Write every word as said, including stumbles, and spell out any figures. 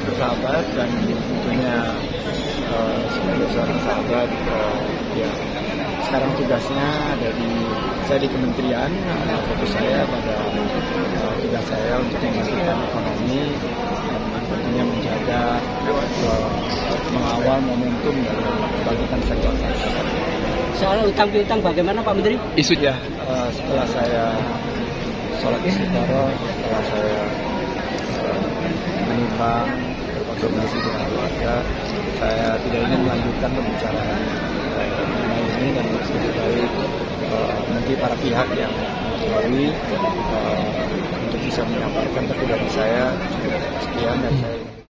bersahabat dan tentunya uh, sebagai seorang sahabat uh, ya sekarang tugasnya ada di saya di kementerian, uh, fokus saya pada uh, tugas saya untuk memastikan ekonomi dan tentunya menjaga uh, mengawal momentum dari kebangkitan sektor pariwisata. Soal utang piutang bagaimana Pak Menteri? Isu ya uh, setelah saya sholat istiqoroh, setelah saya uh, menimbang berkonsultasi dengan keluarga, saya tidak ingin melanjutkan pembicaraan uh, mengenai ini dan lebih baik uh, nanti para pihak yang mengetahui uh, untuk bisa menyampaikan, tapi dari saya cukup sekian dan saya